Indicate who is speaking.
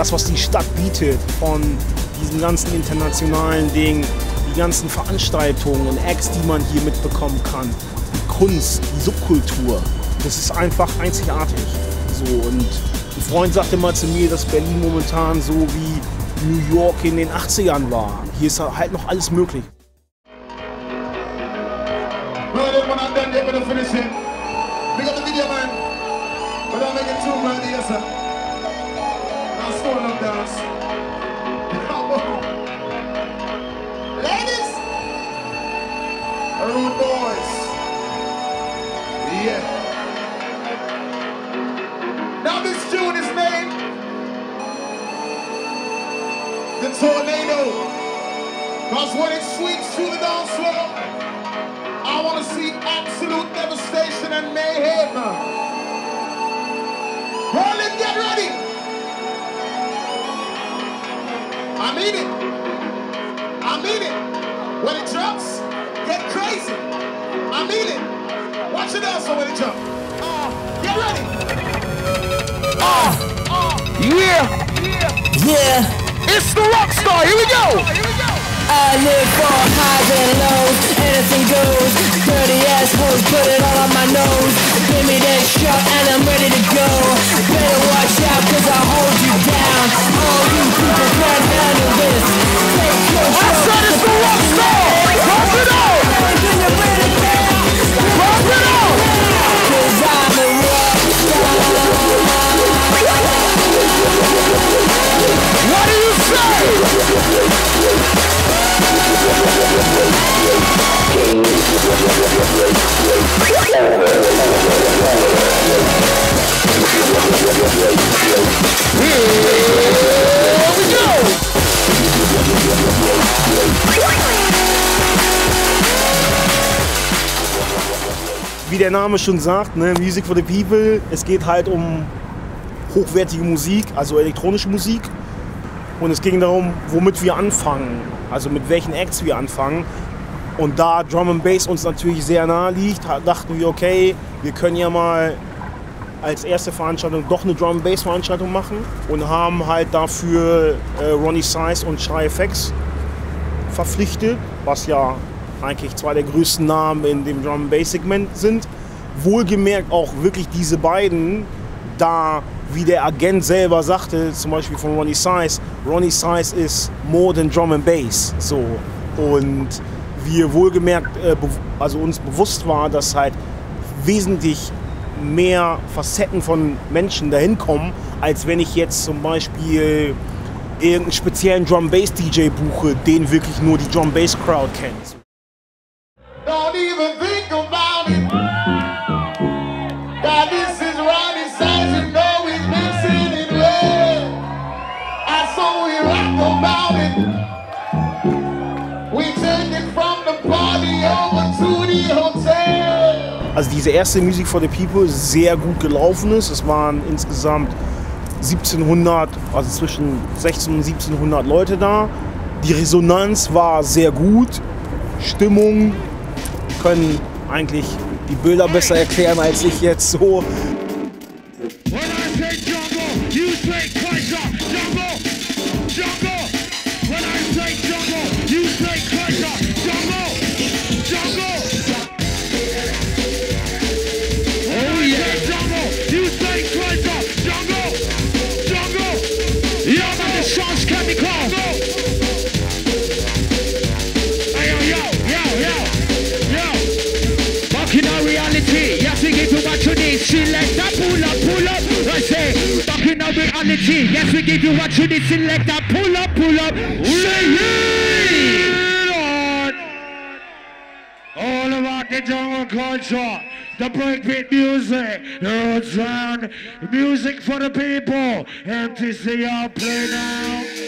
Speaker 1: das, was die Stadt bietet, von diesem ganzen internationalen Ding, die ganzen Veranstaltungen und Acts, die man hier mitbekommen kann, die Kunst, die Subkultur, das ist einfach einzigartig. So, und ein Freund sagte mal zu mir, dass Berlin momentan so wie New York in den 80ern war. Hier ist halt noch alles möglich.
Speaker 2: Ladies, rude boys, yeah. Now this tune is named The Tornado, because when it sweeps through the dance floor, I want to see absolute devastation and mayhem. Hold it, get ready. I mean it. I mean it. When it drops, get crazy. I mean it. Watch it also when it drops. Get ready.
Speaker 3: Yeah.
Speaker 2: It's the rock star. Here we go.
Speaker 3: I live for highs and lows, anything goes. Dirty assholes, put it all on my nose. Give me that shot and I'm ready to go. Better watch out cause I'll hold you down. All you people can't handle this. Take control.
Speaker 2: I said it's the rock star. Rock it out. Rock it out.
Speaker 3: Cause I'm a rock star.
Speaker 2: What do you say? Here we go!
Speaker 1: Wie der Name schon sagt, ne, Music for the People, es geht halt um hochwertige Musik, also elektronische Musik. Und es ging darum, womit wir anfangen, also mit welchen Acts wir anfangen. Und da Drum and Bass uns natürlich sehr nahe liegt, dachten wir, okay, wir können ja mal als erste Veranstaltung doch eine Drum and Bass Veranstaltung machen und haben halt dafür Ronnie Size und Shy FX verpflichtet, was ja eigentlich zwei der größten Namen in dem Drum and Bass Segment sind. Wohlgemerkt auch wirklich diese beiden, da, wie der Agent selber sagte, zum Beispiel von Ronnie Size ist more than Drum and Bass. So. Und wir wohlgemerkt, also uns bewusst war, dass halt wesentlich mehr Facetten von Menschen dahin kommen, als wenn ich jetzt zum Beispiel irgendeinen speziellen Drum Bass DJ buche, den wirklich nur die Drum Bass Crowd kennt.
Speaker 2: Don't even think about it. God, this is Ronnie Size, you know he's mixing it well. I saw we rock about it. We take it from the party over to the hotel.
Speaker 1: Also diese erste Music for the People sehr gut gelaufen ist. Es waren insgesamt 1700, also zwischen 16 und 1700 Leute da. Die Resonanz war sehr gut. Stimmung, können eigentlich die Bilder besser erklären als ich jetzt so.
Speaker 2: Selector, pull up, I say, back in our reality. Yes, we give you what you need, selector, pull up, say it on. All about the jungle culture, the breakbeat music, the road sound, music for the people, MTC, y'all play now.